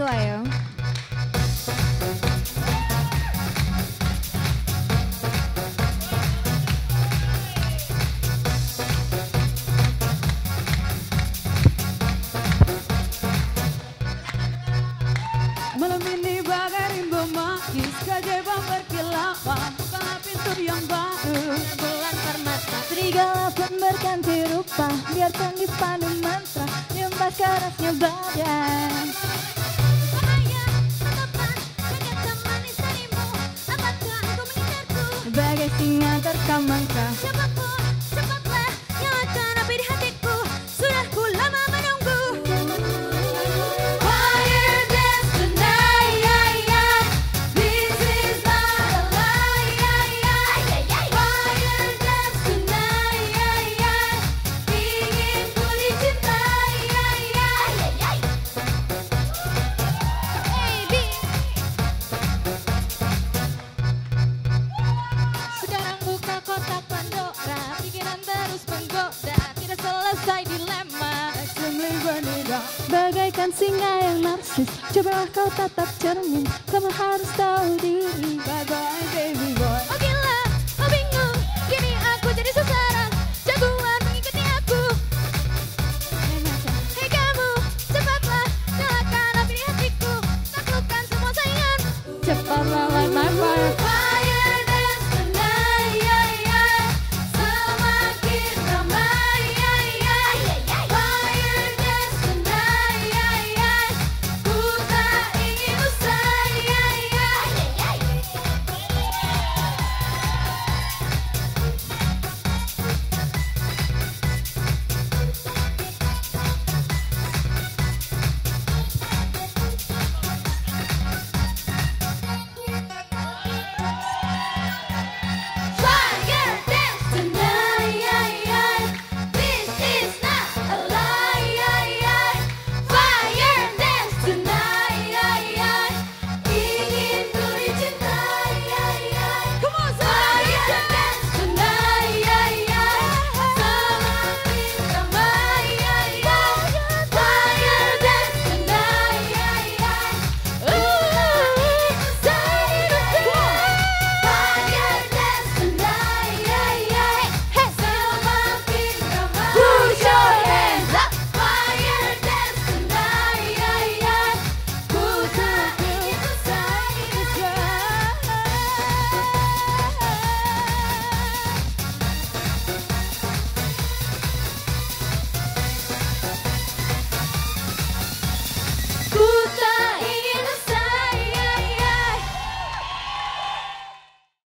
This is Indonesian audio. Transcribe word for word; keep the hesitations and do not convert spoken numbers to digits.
tua ya. Malam ini bagai rimbo magis, keajaiban berkilauan, bukanlah pintu yang baru. Bulan permata, serigala pun berganti rupa, biarkan dipandu mantra, nyembah kerasnya badan. Bahaya, tatapan, ternyata manis darimu, apakah kau mengincarku? Bagai singa terkamangka, Siapapun, cepatlah, nyalakan api di hatiku, sudah ku lama menunggu. sekarang buka kotak Pandora, pikiran terus menggoda, tidak selesai dilema. Extremely vanilla. Bagaikan singa yang narsis, cobalah kau tatap cermin, kamu harus tahu diri.